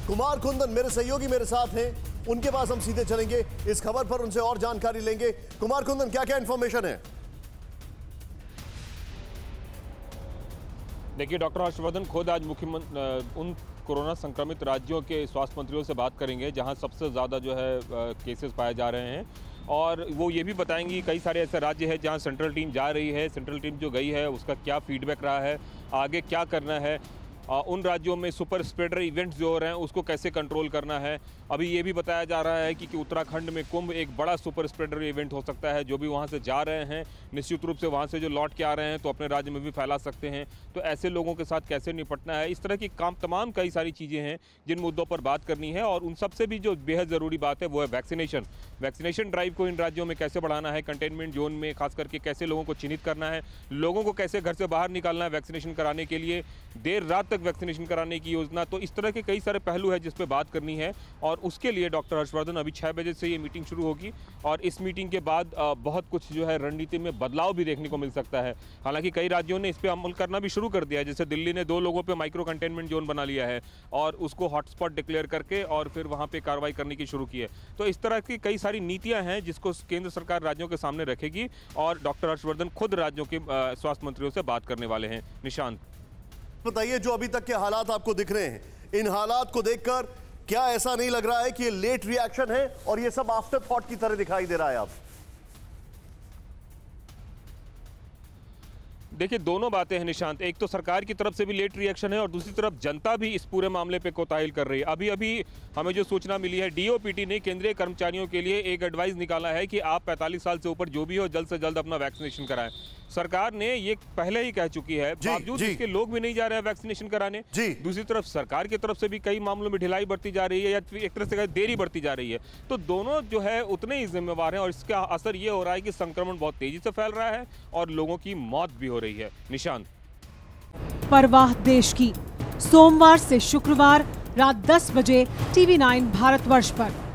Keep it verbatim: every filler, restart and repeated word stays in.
कुमार कुंदन मेरे सहयोगी मेरे साथ हैं, उनके पास हम सीधे चलेंगे, इस खबर पर उनसे और जानकारी लेंगे। कुमार कुंदन, क्या क्या इंफॉर्मेशन है? देखिए, डॉक्टर हर्षवर्धन खुद आज मुख्यमंत्री उन कोरोना संक्रमित राज्यों के स्वास्थ्य मंत्रियों से बात करेंगे जहां सबसे ज़्यादा जो है केसेस पाए जा रहे हैं, और वो ये भी बताएंगे कई सारे ऐसे राज्य हैं जहां सेंट्रल टीम जा रही है, सेंट्रल टीम जो गई है उसका क्या फीडबैक रहा है, आगे क्या करना है, उन राज्यों में सुपर स्प्रेडर इवेंट्स जो हो रहे हैं उसको कैसे कंट्रोल करना है। अभी ये भी बताया जा रहा है कि, कि उत्तराखंड में कुंभ एक बड़ा सुपर स्प्रेडर इवेंट हो सकता है। जो भी वहाँ से जा रहे हैं निश्चित रूप से वहाँ से जो लौट के आ रहे हैं तो अपने राज्य में भी फैला सकते हैं, तो ऐसे लोगों के साथ कैसे निपटना है, इस तरह की काम तमाम कई सारी चीज़ें हैं जिन मुद्दों पर बात करनी है। और उन सबसे भी जो बेहद ज़रूरी बात है वो है वैक्सीनेशन। वैक्सीनेशन ड्राइव को इन राज्यों में कैसे बढ़ाना है, कंटेनमेंट जोन में खास करके कैसे लोगों को चिन्हित करना है, लोगों को कैसे घर से बाहर निकालना है वैक्सीनेशन कराने के लिए, देर रात तक वैक्सीनेशन कराने की योजना। तो इस तरह के कई सारे पहलू है जिस पे बात करनी है, और उसके लिए डॉक्टर हर्षवर्धन अभी छह बजे से ये मीटिंग शुरू होगी, और इस मीटिंग के बाद बहुत कुछ जो है रणनीति में बदलाव भी देखने को मिल सकता है। हालांकि कई राज्यों ने इस पे अमल करना भी शुरू कर दिया है, जैसे दिल्ली ने दो लोगों पे माइक्रो कंटेनमेंट जोन बना लिया है और उसको हॉटस्पॉट डिक्लेयर करके और फिर वहां पे कार्रवाई करने की शुरू की है। तो इस तरह की कई सारी नीतियां हैं जिसको केंद्र सरकार राज्यों के सामने रखेगी, और डॉक्टर हर्षवर्धन खुद राज्यों के स्वास्थ्य मंत्रियों से बात करने वाले हैं। निशांत, बताइए, जो अभी तक के हालात आपको दिख रहे हैं, इन हालात को देखकर क्या ऐसा नहीं लग रहा है कि ये लेट रिएक्शन है और ये सब आफ्टर थॉट की तरह दिखाई दे रहा है? आप देखिए, दोनों बातें हैं निशांत। एक तो सरकार की तरफ से भी लेट रिएक्शन है और दूसरी तरफ जनता भी इस पूरे मामले पे कोताहिल कर रही है। अभी अभी हमें जो सूचना मिली है, डीओपीटी ने केंद्रीय कर्मचारियों के लिए एक एडवाइस निकाला है कि आप पैंतालीस साल से ऊपर जो भी हो जल्द से जल्द अपना वैक्सीनेशन कराएं। सरकार ने ये पहले ही कह चुकी है, बावजूद इसके लोग भी नहीं जा रहे हैं वैक्सीनेशन कराने। दूसरी तरफ सरकार की तरफ से भी कई मामलों में ढिलाई बढ़ती जा रही है या एक तरह से देरी बढ़ती जा रही है। तो दोनों जो है उतने ही जिम्मेवार हैं, और इसका असर ये हो रहा है कि संक्रमण बहुत तेजी से फैल रहा है और लोगों की मौत भी हो रही है। निशांत, परवाह देश की, सोमवार से शुक्रवार रात दस बजे टीवी नाइन भारतवर्ष पर।